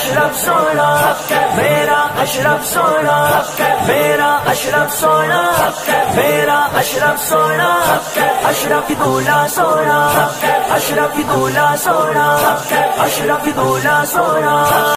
अशरफ सोना, मेरा अशरफ सोना, मेरा अशरफ सोना, मेरा अशरफ सोना, अशरफ की दूल्हा सोना, अशरफ की दूल्हा सोना, अशरफ की दूल्हा सोना।